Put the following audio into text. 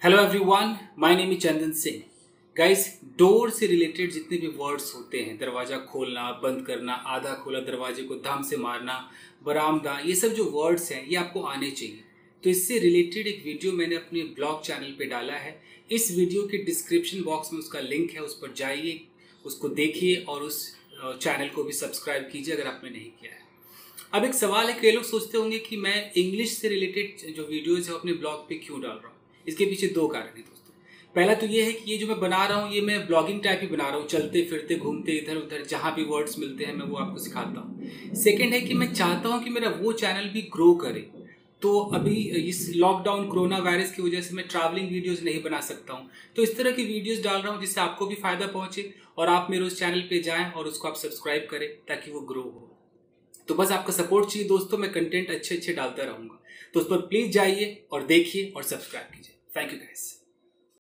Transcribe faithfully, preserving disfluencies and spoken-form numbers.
Hello everyone, my name is Chandan Singh. Guys, door से related जितने भी वर्ड्स होते हैं, दरवाज़ा खोलना, बंद करना, आधा खोला दरवाजे को धम से मारना, बरामदा, ये सब जो वर्ड्स हैं ये आपको आने चाहिए। तो इससे रिलेटेड एक वीडियो मैंने अपने ब्लॉग चैनल पे डाला है। इस वीडियो के डिस्क्रिप्शन बॉक्स में उसका लिंक है, उस पर जाइए, उसको देखिए और उस चैनल को भी सब्सक्राइब कीजिए अगर आपने नहीं किया है। अब एक सवाल है, कई लोग सोचते होंगे कि मैं इंग्लिश से रिलेटेड जो वीडियोज़ है अपने ब्लॉग पे क्यों डाल रहा हूँ। इसके पीछे दो कारण हैं दोस्तों। पहला तो ये है कि ये जो मैं बना रहा हूँ ये मैं ब्लॉगिंग टाइप ही बना रहा हूँ, चलते फिरते घूमते इधर उधर जहाँ भी वर्ड्स मिलते हैं मैं वो आपको सिखाता हूँ। सेकंड है कि मैं चाहता हूँ कि मेरा वो चैनल भी ग्रो करे। तो अभी इस लॉकडाउन कोरोना वायरस की वजह से मैं ट्रैवलिंग वीडियोस नहीं बना सकता हूँ, तो इस तरह की वीडियोस डाल रहा हूँ जिससे आपको भी फायदा पहुँचे और आप मेरे उस चैनल पे जाएं और उसको आप सब्सक्राइब करें ताकि वो ग्रो हो। तो बस आपका सपोर्ट चाहिए दोस्तों, मैं कंटेंट अच्छे अच्छे डालता रहूँगा। तो उस पर प्लीज़ जाइए और देखिए और सब्सक्राइब कीजिए। Thank you guys.